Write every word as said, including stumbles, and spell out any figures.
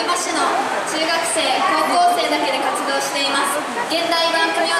山市の中学生高校生だけで活動しています現代版上